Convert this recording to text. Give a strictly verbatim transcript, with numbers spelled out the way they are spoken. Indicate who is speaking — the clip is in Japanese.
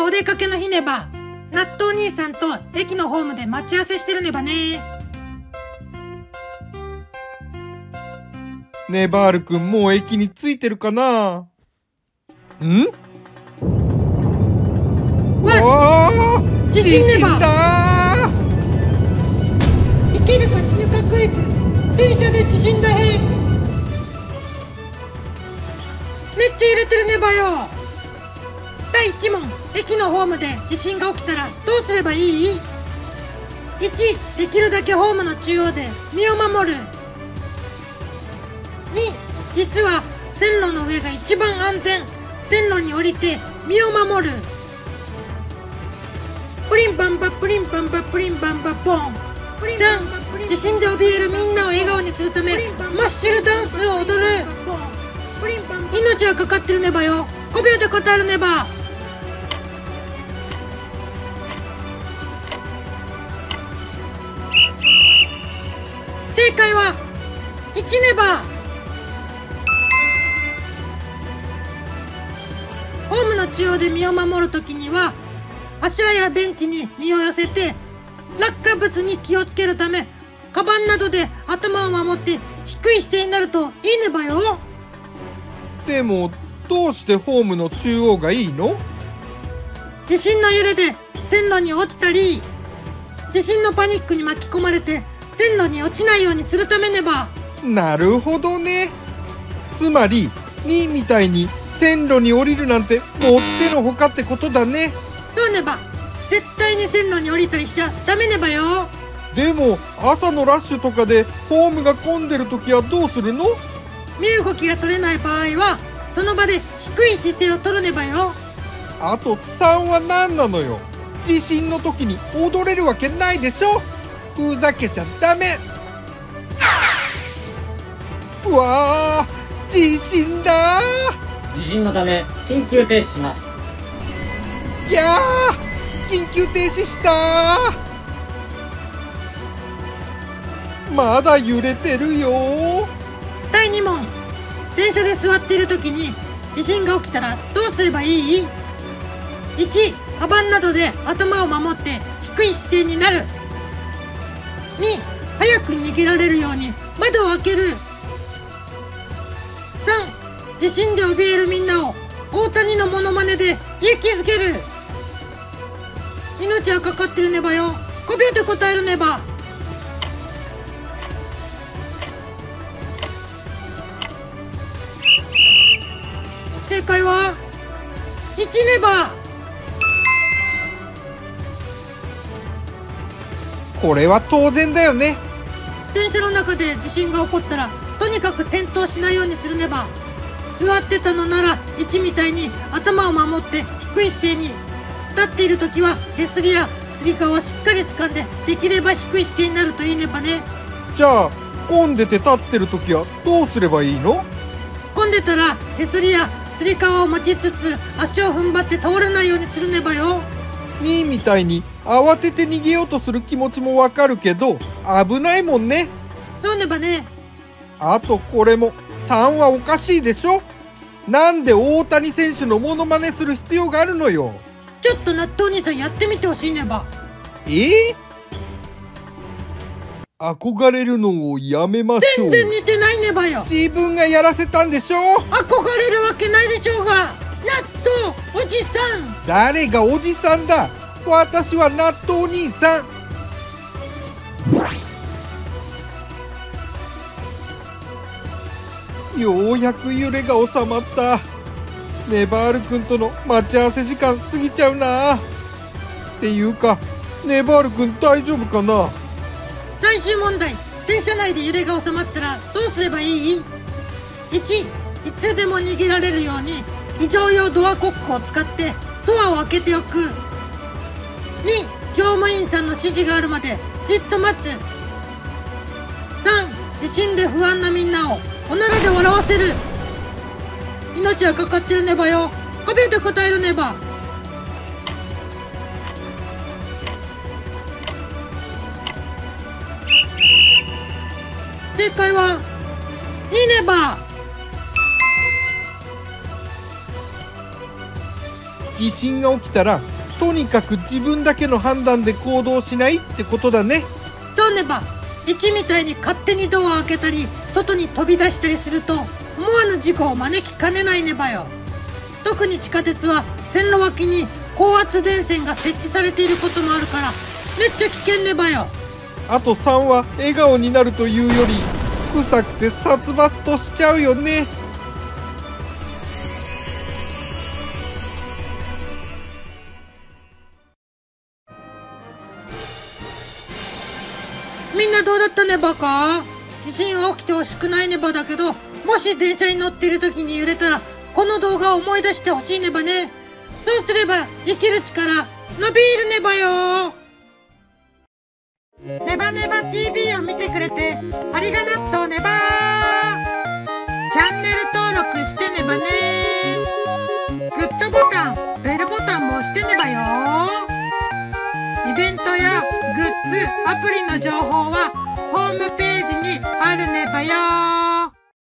Speaker 1: お出かけの日ねば、納豆兄さんと駅のホームで待ち合わせしてるねばね。
Speaker 2: ねばるくん、もう駅に着いてるかな。ん？
Speaker 1: わ
Speaker 2: あ、
Speaker 1: 地震ねば。
Speaker 2: だ。
Speaker 1: 生きるか死ぬかクイズ。電車で地震だへ。めっちゃ揺れてるねばよ。だいいち問、駅のホームで地震が起きたらどうすればいい？ いち. できるだけホームの中央で身を守る。に. 実は線路の上が一番安全。線路に降りて身を守る。プリンパンパプリンパンパプリンパンパポン。さん. 地震で怯えるみんなを笑顔にするためマッシュルダンスを踊る。命はかかってるねばよ。ごびょうで答えるねば。正解はいちねば。ホームの中央で身を守るときには柱やベンチに身を寄せて落下物に気をつけるためカバンなどで頭を守って低い姿勢になるといいねばよ。
Speaker 2: でもどうしてホームの中央がいいの？
Speaker 1: 地震の揺れで線路に落ちたり地震のパニックに巻き込まれて線路に落ちないようにするためねば。
Speaker 2: なるほどね。つまりにみたいに線路に降りるなんてもってのほかってことだね。
Speaker 1: そうねば。絶対に線路に降りたりしちゃダメねばよ。
Speaker 2: でも朝のラッシュとかでホームが混んでる時はどうするの？
Speaker 1: 身動きが取れない場合はその場で低い姿勢を取るねばよ。
Speaker 2: あとさんは何なのよ。地震の時に踊れるわけないでしょ。ふざけちゃダメ。うわあ、地震だ。
Speaker 3: 地震のため緊急停止します。
Speaker 2: いやー、緊急停止したー。まだ揺れてるよー。
Speaker 1: だいに問、電車で座っている時に地震が起きたらどうすればいい？ いち. カバンなどで頭を守って低い姿勢になる。に. 早く逃げられるように窓を開ける。さん. 地震で怯えるみんなを大谷のモノマネで勇気づける。命はかかってるねばよ。ごびょうで答えるねば。正解はいちねば。
Speaker 2: これは当然だよね。
Speaker 1: 電車の中で地震が起こったらとにかく転倒しないようにするねば。座ってたのならいちみたいに頭を守って低い姿勢に。立っている時は手すりやつり革をしっかり掴んでできれば低い姿勢になるといいねばね。
Speaker 2: じゃあ混んでて立ってる時はどうすればいいの？
Speaker 1: 混んでたら手すりやつり革を持ちつつ足を踏ん張って倒れないようにするねばよ。
Speaker 2: にみたいに慌てて逃げようとする気持ちもわかるけど危ないもんね。
Speaker 1: そうねばね。
Speaker 2: あとこれもさんはおかしいでしょ。なんで大谷選手のモノマネする必要があるのよ。
Speaker 1: ちょっと納豆兄さんやってみてほしいねば。
Speaker 2: えー、憧れるのをやめましょう。
Speaker 1: 全然似てないねばよ。
Speaker 2: 自分がやらせたんでしょ。
Speaker 1: 憧れるわけないでしょうが。納豆おじさん。
Speaker 2: 誰がおじさんだ。私は納豆兄さん。ようやく揺れが収まった。ネバールくんとの待ち合わせ時間過ぎちゃうな。っていうかネバールくん大丈夫かな。
Speaker 1: 最終問題。電車内で揺れが収まったらどうすればいい？ いち. いつでも逃げられるように非常用ドアコックを使ってドアを開けておく。に. 乗務員さんの指示があるまでじっと待つ。さん. 地震で不安なみんなをおならで笑わせる。命はかかってるねばよ。ごびょうで答えるねば。正解はにねば。
Speaker 2: 地震が起きたらとにかく自分だけの判断で行動しないってことだね。
Speaker 1: そうねば、いちみたいに勝手にドアを開けたり外に飛び出したりすると思わぬ事故を招きかねないねばよ。特に地下鉄は線路脇に高圧電線が設置されていることもあるからめっちゃ危険ねばよ。
Speaker 2: あとさんは笑顔になるというより臭くて殺伐としちゃうよね。
Speaker 1: みんなどうだったねばか。地震は起きてほしくないねばだけど、もし電車に乗っている時に揺れたらこの動画を思い出してほしいねばね。そうすれば生きる力伸びるねばよ。ネバネバ ティーブイ を見てくれてありがなっとねば。チャンネル登録してねばね。グッドボタン、ベルボタンも押してねばよ。イベントやグッズ、アプリの情報はホームページにあるねばよ。